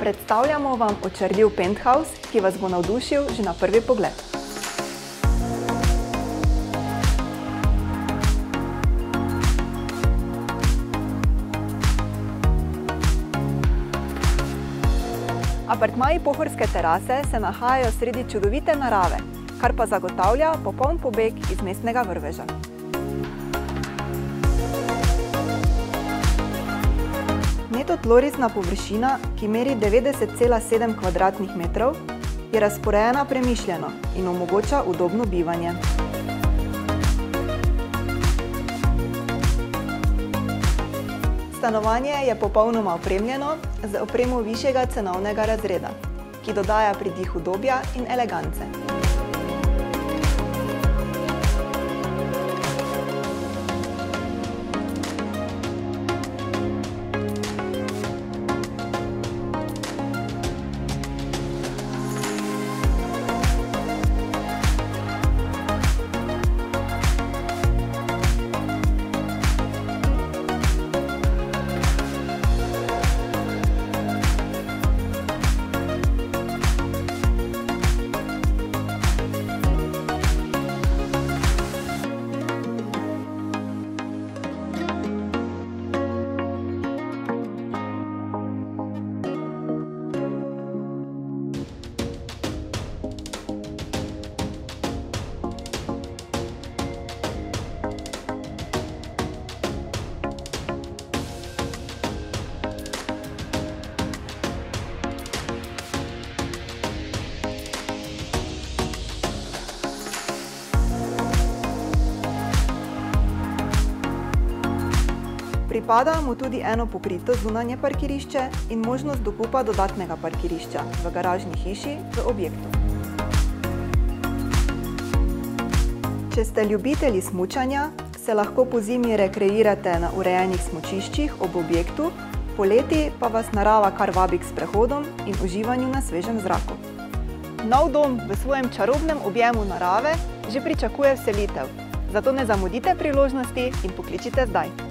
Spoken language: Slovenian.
Predstavljamo vam očarljiv penthouse, ki vas bo navdušil že na prvi pogled. Apartmaji pohorske terase se nahajajo sredi čudovite narave, kar pa zagotavlja popoln pobeg iz mestnega vrveža. Neto tlorisna površina, ki meri 90,7 kvadratnih metrov, je razporejena premišljeno in omogoča udobno bivanje. Stanovanje je popolnoma opremljeno z opremo višjega cenovnega razreda, ki dodaja pridih udobja in elegance. Pripada mu tudi eno pokrito zunanje parkirišče in možnost dokupa dodatnega parkirišča v garažni hiši v objektu. Če ste ljubitelji smučanja, se lahko pozimi rekreirate na urejenih smučiščih ob objektu, poleti pa vas narava kar vabi k sprehodom in uživanju na svežem zraku. Nov dom v svojem čarobnem objemu narave že pričakuje vselitev, zato ne zamudite priložnosti in pokličite zdaj.